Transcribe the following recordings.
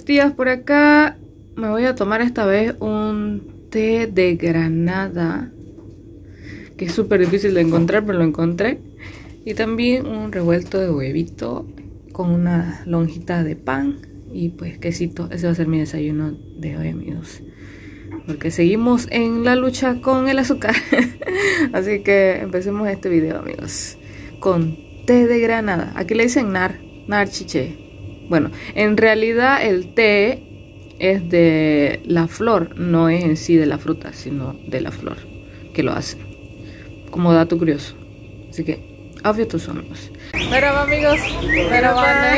días por acá. Me voy a tomar esta vez un té de granada, que es súper difícil de encontrar, pero lo encontré. Y también un revuelto de huevito con una lonjita de pan y pues quesito. Ese va a ser mi desayuno de hoy, amigos, porque seguimos en la lucha con el azúcar. Así que empecemos este video, amigos, con té de granada. Aquí le dicen nar chiché. Bueno, en realidad el té es de la flor, no es en sí de la fruta, sino de la flor que lo hace, como dato curioso. Así que, obvio tus amigos. Merhaba amigos, merhaba.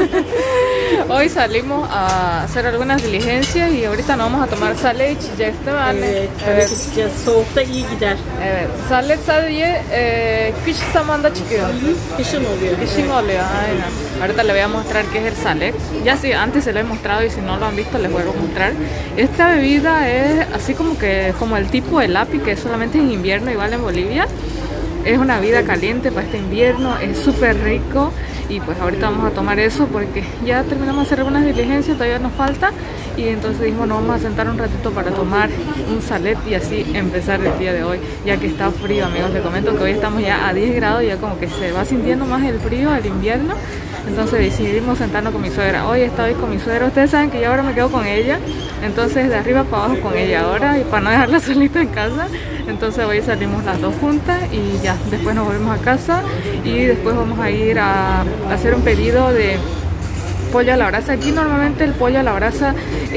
Hoy salimos a hacer algunas diligencias y ahorita nos vamos a tomar salep içeceğiz değil mi anne? Evet, salep içeceğiz. Soğukta iyi gider. Evet, salep sadece kış zamanda çıkıyor. Kışın oluyor. Kışın oluyor, aynen. Ahorita les voy a mostrar qué es el salep. Ya sí, antes se lo he mostrado y si no lo han visto les vuelvo a mostrar. Esta bebida es así como el tipo de lapi, que solamente en invierno igual en Bolivia. Es una bebida caliente para este invierno, es súper rico. Y pues ahorita vamos a tomar eso porque ya terminamos de hacer algunas diligencias, todavía nos falta. Y entonces dijimos, nos vamos a sentar un ratito para tomar un salep y así empezar el día de hoy, ya que está frío, amigos. Les comento que hoy estamos ya a 10 grados, ya como que se va sintiendo más el frío, el invierno. Entonces decidimos sentarnos con mi suegra. Hoy estoy con mi suegra, ustedes saben que yo ahora me quedo con ella. Entonces de arriba para abajo con ella ahora, y para no dejarla solita en casa. Entonces hoy salimos las dos juntas y ya, después nos volvemos a casa. Y después vamos a ir a hacer un pedido de pollo a la brasa. Aquí normalmente el pollo a la brasa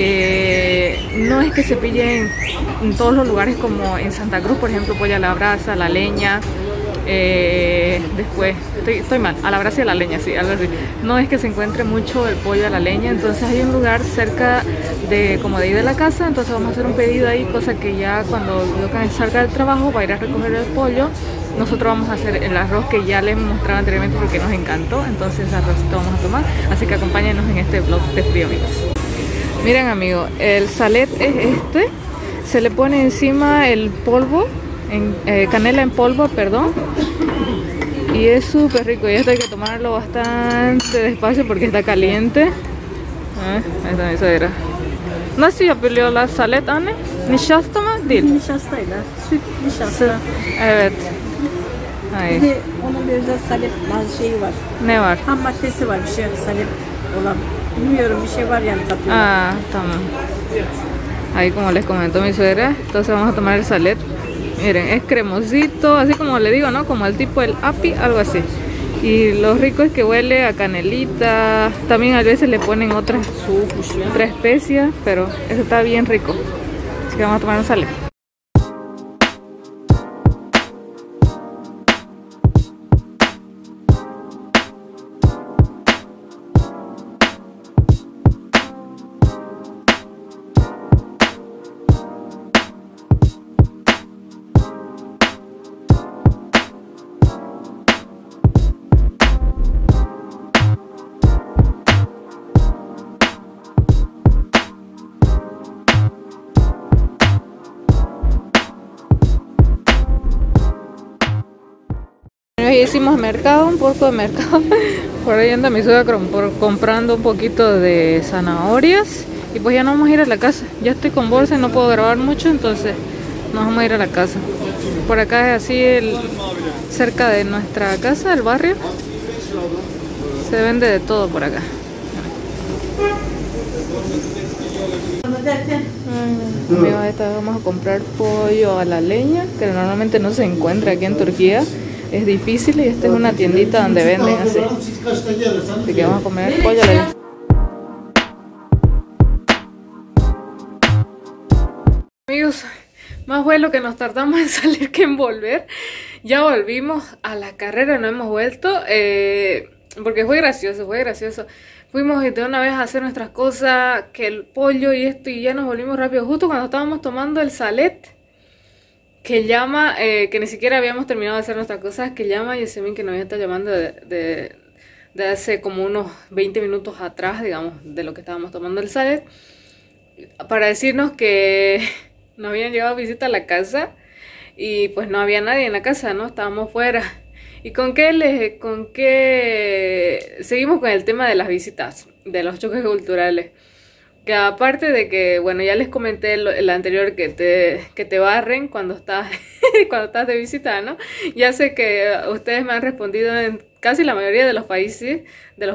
no es que se pille en todos los lugares, como en Santa Cruz, por ejemplo, pollo a la brasa, la leña. Después, estoy mal, a la brasa y a la leña, sí, algo así. No es que se encuentre mucho el pollo a la leña, entonces hay un lugar cerca de como de ahí de la casa. Entonces vamos a hacer un pedido ahí, cosa que ya cuando yo salga del trabajo va a ir a recoger el pollo. Nosotros vamos a hacer el arroz que ya les mostraba anteriormente porque nos encantó. Entonces ese arrocito vamos a tomar, así que acompáñenos en este vlog de frío, amigos. Miren, amigos, el salep es este. Se le pone encima el polvo, canela en polvo, perdón. Y es súper rico. Y esto hay que tomarlo bastante despacio porque está caliente. Ahí está mi suegra. Nasıl yapılıyorlar salep anne? Nişasta mı? Değil. Nişastayla, süt, nişasta. Evet. Ay. Bir de onun bir özel salep şeyi var. Ne var? Ham maddesi var, bir şey salep olan. Bilmiyorum, bir şey var yani katıyor. Ah, tamam. Ahí como les comentó mi suegra, entonces vamos a tomar el salep. Miren, es cremosito, así como le digo, ¿no? Como el tipo del api, algo así. Y lo rico es que huele a canelita. También a veces le ponen otras especias, pero eso está bien rico. Así que vamos a tomar un salep. Hoy hicimos mercado, un poco de mercado. Por ahí anda mi suegra comprando un poquito de zanahorias. Y pues ya nos vamos a ir a la casa. Ya estoy con bolsa y no puedo grabar mucho, entonces nos vamos a ir a la casa. Por acá es así, cerca de nuestra casa, el barrio. Se vende de todo por acá. Amigos, esta vez vamos a comprar pollo a la leña, que normalmente no se encuentra aquí en Turquía. Es difícil, y esta es una tiendita donde venden así. Así que vamos a comer pollo a la leña. Amigos, más vuelo que nos tardamos en salir que en volver. Ya volvimos a la carrera, no hemos vuelto. Porque fue gracioso, fue gracioso. Fuimos de una vez a hacer nuestras cosas, que el pollo y esto, y ya nos volvimos rápido. Justo cuando estábamos tomando el salep, que llama, que ni siquiera habíamos terminado de hacer nuestras cosas, que llama Yasemin, que nos está llamando de hace como unos 20 minutos atrás, digamos, de lo que estábamos tomando el salep, para decirnos que nos habían llevado visita a la casa y pues no había nadie en la casa, ¿no? Estábamos fuera. ¿Y con qué seguimos con el tema de las visitas, de los choques culturales? Que aparte de que, bueno, ya les comenté el anterior que te barren cuando estás, cuando estás de visita, ¿no? Ya sé que ustedes me han respondido en casi la mayoría de los países,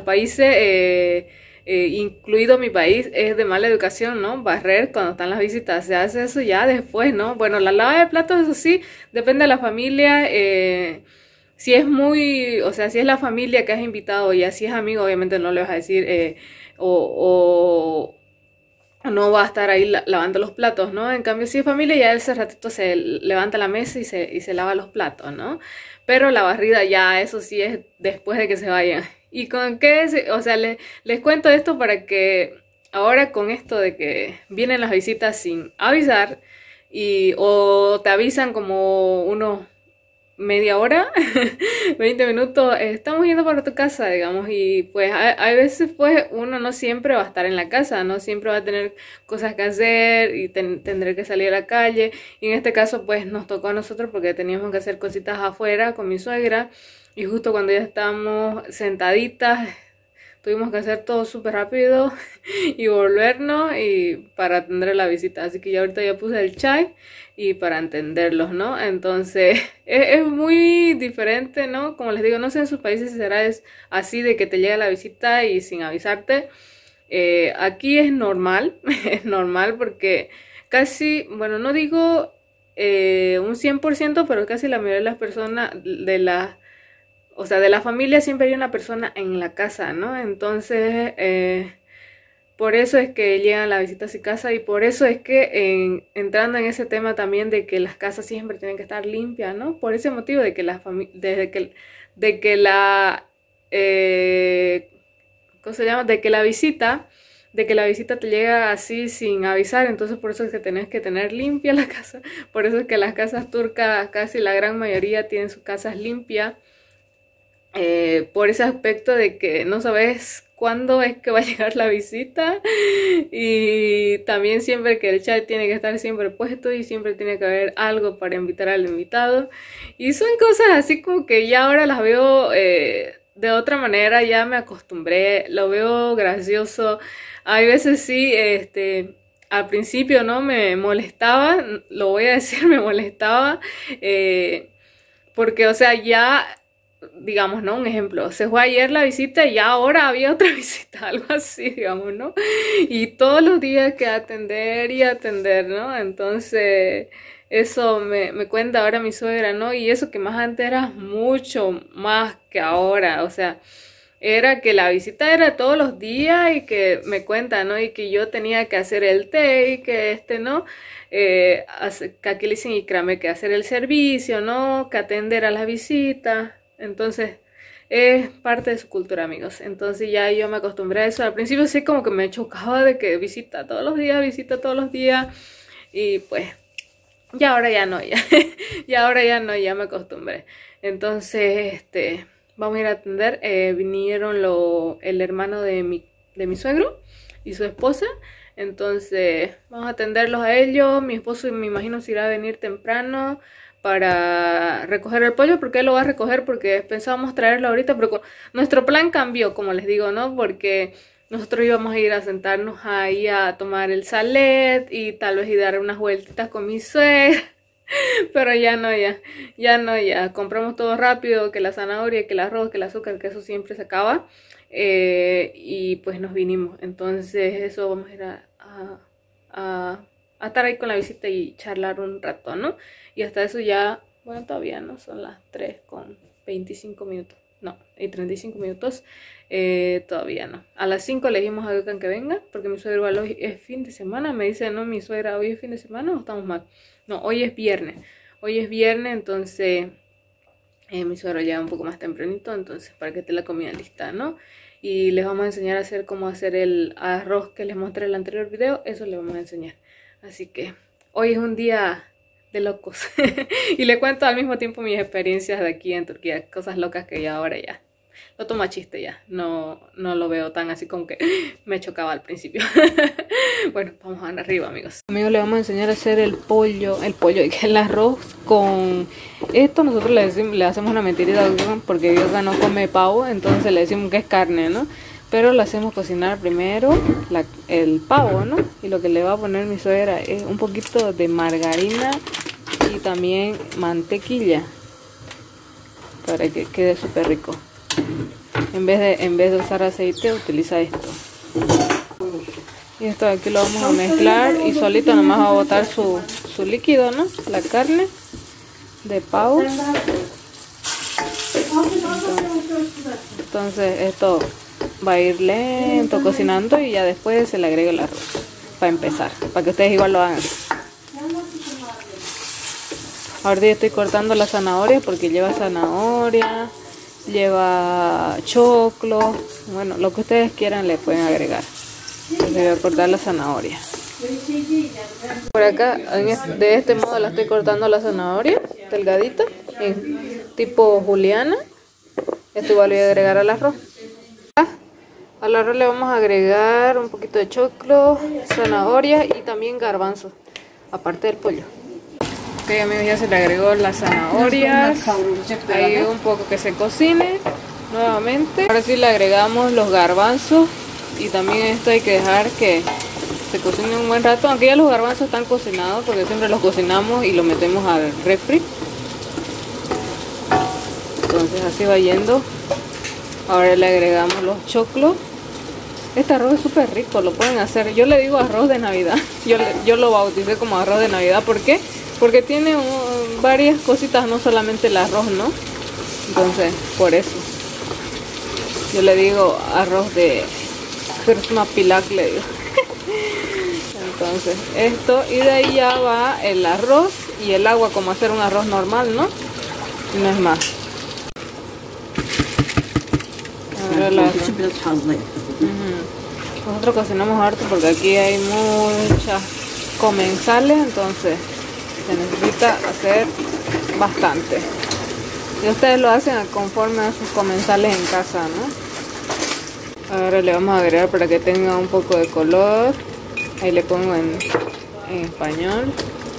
incluido mi país, es de mala educación, ¿no? Barrer cuando están las visitas, se hace eso ya después, ¿no? Bueno, la lava de platos, eso sí, depende de la familia, si es muy, o sea, si es la familia que has invitado y así es amigo, obviamente no le vas a decir, o no va a estar ahí lavando los platos, ¿no? En cambio, si es familia, ya ese ratito se levanta la mesa y se lava los platos, ¿no? Pero la barrida ya, eso sí es después de que se vayan. ¿Y con qué? O sea, les cuento esto para que ahora con esto de que vienen las visitas sin avisar o te avisan como unos media hora, 20 minutos, estamos yendo para tu casa, digamos, y pues hay veces pues uno no siempre va a estar en la casa, no siempre va a tener cosas que hacer y tendré que salir a la calle, y en este caso pues nos tocó a nosotros porque teníamos que hacer cositas afuera con mi suegra, y justo cuando ya estábamos sentaditas tuvimos que hacer todo súper rápido y volvernos y para atender la visita. Así que ya ahorita ya puse el chai y para entenderlos, ¿no? Entonces es muy diferente, ¿no? Como les digo, no sé en sus países si será así de que te llega la visita y sin avisarte. Aquí es normal, es normal porque casi, bueno, no digo un 100%, pero casi la mayoría de las personas o sea, de la familia siempre hay una persona en la casa, ¿no? Entonces, por eso es que llegan las visitas a casa y por eso es que entrando en ese tema también de que las casas siempre tienen que estar limpias, ¿no? Por ese motivo de que ¿cómo se llama? De que la visita te llega así sin avisar, entonces por eso es que tenés que tener limpia la casa. Por eso es que las casas turcas, casi la gran mayoría tienen sus casas limpias. Por ese aspecto de que no sabes cuándo es que va a llegar la visita, y también siempre que el chat tiene que estar siempre puesto y siempre tiene que haber algo para invitar al invitado, y son cosas así como que ya ahora las veo de otra manera, ya me acostumbré, lo veo gracioso. Hay veces sí, al principio no me molestaba, lo voy a decir, me molestaba, porque o sea ya, digamos, ¿no? Un ejemplo, se fue ayer la visita y ya ahora había otra visita, algo así, digamos, ¿no? Y todos los días que atender y atender, ¿no? Entonces, eso me cuenta ahora mi suegra, ¿no? Y eso que más antes era mucho más que ahora, o sea, era que la visita era todos los días y que me cuenta, ¿no? Y que yo tenía que hacer el té y que ¿no? Que aquí le dicen Ikrame, que hacer el servicio, ¿no? Que atender a las visitas. Entonces es parte de su cultura, amigos. Entonces ya yo me acostumbré a eso. Al principio sí como que me chocaba de que visita todos los días, y pues ya ahora ya no, ya me acostumbré. Entonces vamos a ir a atender. Vinieron el hermano de mi suegro y su esposa. Entonces vamos a atenderlos a ellos. Mi esposo me imagino se irá a venir temprano para recoger el pollo, porque él lo va a recoger, porque pensábamos traerlo ahorita, pero nuestro plan cambió, como les digo, ¿no? Porque nosotros íbamos a ir a sentarnos ahí a tomar el salet y tal vez ir a dar unas vueltitas con mi suegra, pero ya compramos todo rápido, que la zanahoria, que el arroz, que el azúcar, que eso siempre se acaba, y pues nos vinimos. Entonces eso vamos a ir a estar ahí con la visita y charlar un rato, ¿no? Y hasta eso ya, bueno, todavía no, son las 3:25 minutos, no, y 35 minutos, todavía no. A las 5 le dijimos a Gökhan que venga, porque mi suegro hoy es fin de semana, me dice, no, mi suegra, ¿hoy es fin de semana o estamos mal? No, hoy es viernes, entonces mi suegro llega un poco más tempranito, entonces para que esté la comida lista, ¿no? Y les vamos a enseñar a hacer cómo hacer el arroz que les mostré en el anterior video, eso les vamos a enseñar. Así que hoy es un día de locos. Y le cuento al mismo tiempo mis experiencias de aquí en Turquía, cosas locas que ya ahora ya lo tomo a chiste, ya no lo veo tan así como que me chocaba al principio. Bueno, vamos a arriba, amigos. Amigos, le vamos a enseñar a hacer el pollo y que el arroz con esto. Nosotros le hacemos una mentirita porque Gökhan no come pavo, entonces le decimos que es carne, ¿no? Pero lo hacemos cocinar primero el pavo, ¿no? Y lo que le va a poner mi suegra es un poquito de margarina y también mantequilla para que quede súper rico. En vez de usar aceite, utiliza esto. Y esto aquí lo vamos a mezclar y solito nomás va a botar su líquido, ¿no? La carne de pavo. Entonces esto va a ir lento cocinando y ya después se le agrega el arroz para empezar, para que ustedes igual lo hagan. Ahora ya estoy cortando la zanahoria porque lleva zanahoria, lleva choclo, bueno, lo que ustedes quieran le pueden agregar. Entonces voy a cortar la zanahoria. Por acá, de este modo la estoy cortando la zanahoria, delgadita, en tipo juliana. Esto igual voy a agregar al arroz. Al arroz le vamos a agregar un poquito de choclo, zanahoria y también garbanzos, aparte del pollo. Ok amigos, ya se le agregó las zanahorias, ahí un poco que se cocine nuevamente. Ahora sí le agregamos los garbanzos y también esto hay que dejar que se cocine un buen rato, aunque ya los garbanzos están cocinados porque siempre los cocinamos y los metemos al refri. Entonces así va yendo. Ahora le agregamos los choclos. Este arroz es súper rico, lo pueden hacer. Yo le digo arroz de Navidad. Yo lo bauticé como arroz de Navidad. ¿Por qué? Porque tiene varias cositas, no solamente el arroz, ¿no? Entonces, por eso. Yo le digo arroz de Christmas pilak, le digo. Entonces, esto. Y de ahí ya va el arroz y el agua, como hacer un arroz normal, ¿no? Y no es más. Nosotros cocinamos harto porque aquí hay muchas comensales, entonces se necesita hacer bastante. Y ustedes lo hacen conforme a sus comensales en casa, ¿no? Ahora le vamos a agregar para que tenga un poco de color. Ahí le pongo en español.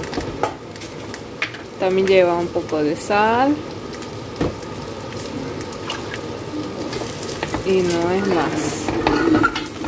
También lleva un poco de sal. Y no es más.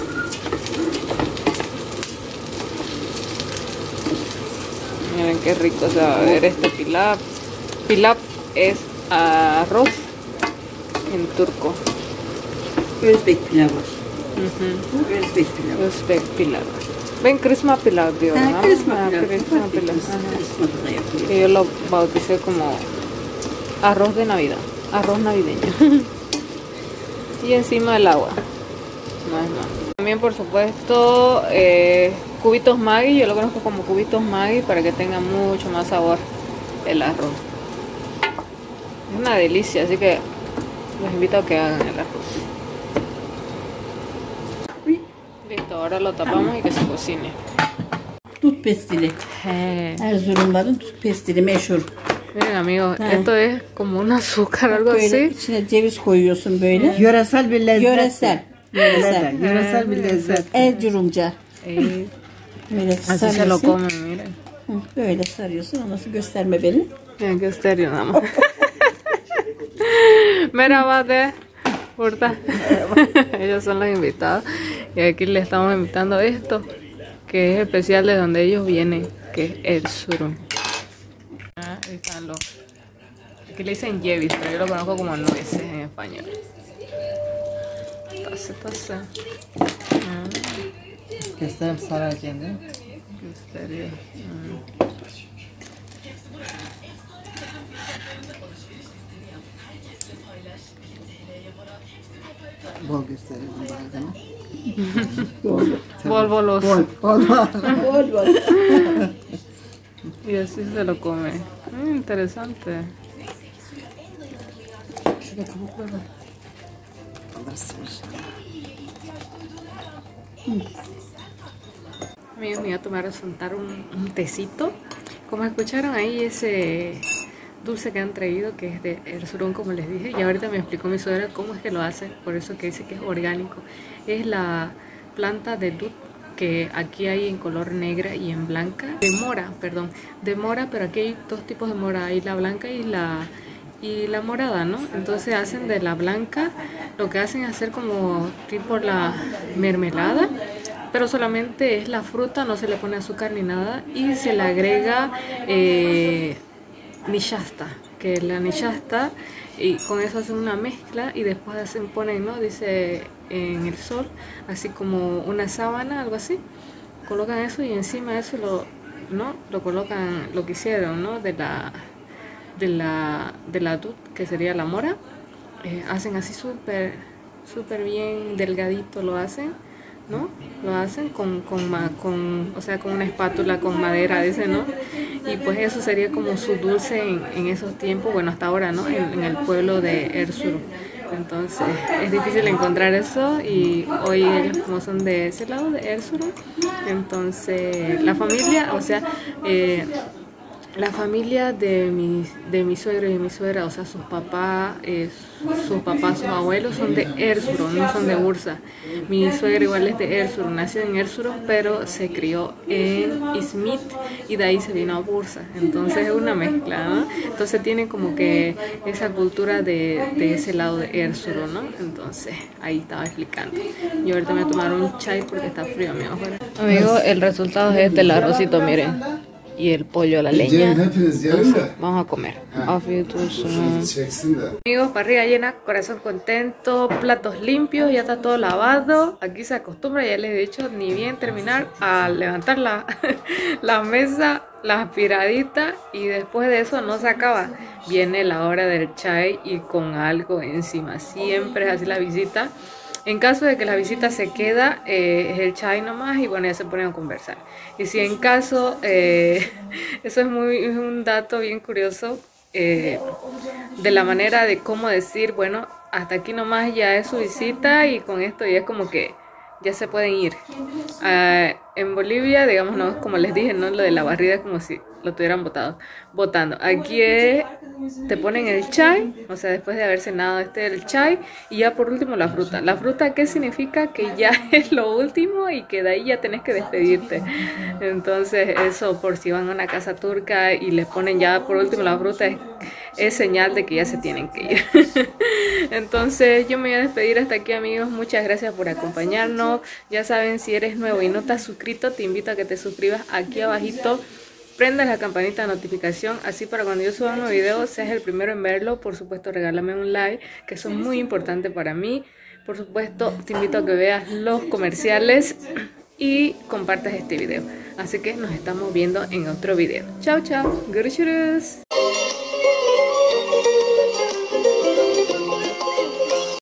Miren qué rico se va a ver este pilaf. Pilaf es arroz en turco. Özbek pilavı. Özbek pilavı. Özbek pilavı. Ben Christmas pilav diyor. Christmas pilav. Que yo lo bauticé como arroz de Navidad. Arroz navideño. Y encima el agua. No es más. También por supuesto cubitos Maggi. Yo lo conozco como cubitos Maggi para que tenga mucho más sabor el arroz. Es una delicia, así que los invito a que hagan el arroz. Listo, ahora lo tapamos y que se cocine. Dut pestili. Erzurumların dut pestili meşhur. Miren amigos, esto es como un azúcar, algo böyle así. içine ceviz koyuyorsun böyle. Yöresel bir lezzet. Yöresel bir lezzet. Erzurumca. Böyle Así se lo sarıyorsun. comen, miren. Böyle sarıyorsun. Ondan sonra gösterme beni. Miren que estéreo nada más. Merhaba de Hurta. Ellos son los invitados. Y aquí le estamos invitando esto, que es especial de donde ellos vienen, que es Erzurum. Ahí están los. Aquí le dicen yevis, pero yo lo conozco como nueces en español. Tase. Göster sarar kendini. Gösteriyor. Bol gösterelim bazen. Bol olsun. Bol. Y así se lo come. Interesante. Şurada kabuklar var. Alırsın inşallah. Amigos, me voy a tomar a sentar un tecito. Como escucharon ahí ese dulce que han traído, que es de Erzurum, como les dije. Y ahorita me explicó mi suegra cómo es que lo hace. Por eso que dice que es orgánico. Es la planta de dut, que aquí hay en color negra y en blanca. De mora, pero aquí hay dos tipos de mora. Hay la blanca y y la morada, ¿no? Entonces hacen de la blanca, lo que hacen es hacer como tipo la mermelada, pero solamente es la fruta, no se le pone azúcar ni nada, y se le agrega nishasta, que es la nishasta, y con eso hacen una mezcla y después ponen, ¿no? Dice en el sol, así como una sábana, algo así, colocan eso y encima de eso lo colocan, lo que hicieron, ¿no? De la dut, que sería la mora, hacen así súper bien delgadito, lo hacen, ¿no? Lo hacen o sea, con una espátula con madera, dice, ¿no? Y pues eso sería como su dulce en esos tiempos, bueno, hasta ahora, ¿no? En el pueblo de Erzurum. Entonces es difícil encontrar eso, y hoy ellos como son de ese lado de Erzurum, entonces la familia, o sea, la familia de mi suegro y de mi suegra, o sea, sus papás, sus abuelos son de Erzurum, no son de Bursa. Mi suegra igual es de Erzurum, nació en Erzurum, pero se crió en Izmit y de ahí se vino a Bursa. Entonces es una mezcla, ¿no? Entonces tienen como que esa cultura de ese lado de Erzurum, ¿no? Entonces ahí estaba explicando. Yo ahorita me voy a tomar un chai porque está frío, amigos, el resultado es este, el arrocito, miren. Y el pollo a la leña. Entonces, vamos a comer. Amigos, parrilla llena, corazón contento, platos limpios, ya está todo lavado. Aquí se acostumbra, ya les he dicho, ni bien terminar a levantar la mesa, la aspiradita, y después de eso no se acaba. Viene la hora del chai y con algo encima. Siempre es así la visita. En caso de que la visita se queda, es el chai nomás, y bueno, ya se ponen a conversar. Y si en caso, eso es un dato bien curioso, de la manera de cómo decir, bueno, hasta aquí nomás ya es su visita, y con esto ya es como que ya se pueden ir. En Bolivia, digamos, no, como les dije, no, lo de la barrida es como si lo tuvieran botando. Aquí te ponen el chai, o sea, después de haber cenado el chai, y ya por último la fruta. ¿La fruta qué significa? Que ya es lo último y que de ahí ya tenés que despedirte. Entonces eso, por si van a una casa turca y les ponen ya por último la fruta, es señal de que ya se tienen que ir. Entonces yo me voy a despedir hasta aquí, amigos. Muchas gracias por acompañarnos. Ya saben, si eres nuevo y no estás suscrito, te invito a que te suscribas aquí abajito. Prendas la campanita de notificación, así para cuando yo suba un nuevo video seas el primero en verlo. Por supuesto, regálame un like, que eso es muy importante para mí. Por supuesto, te invito a que veas los comerciales y compartas este video. Así que nos estamos viendo en otro video. Chao, chao. Görüşürüz.